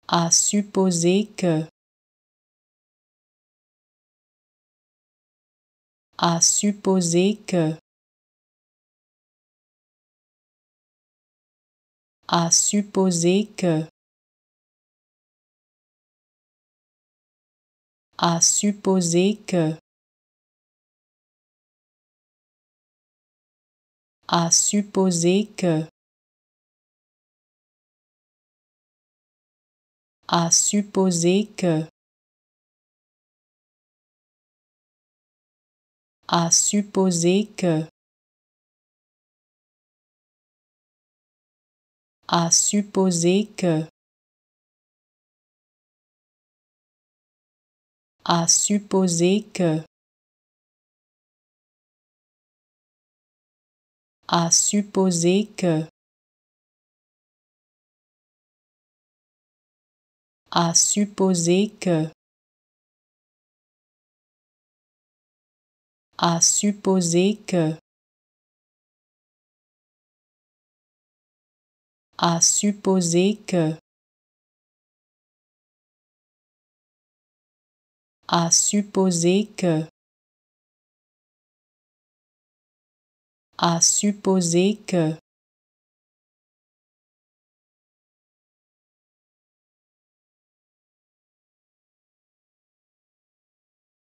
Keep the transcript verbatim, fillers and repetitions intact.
À supposer que. À supposer que. À supposer que. À supposer que. À supposer que. À supposer que. À supposer que. À supposer que. À supposer que. À supposer que. À supposer que. À supposer que. À supposer que. À supposer que. À supposer que.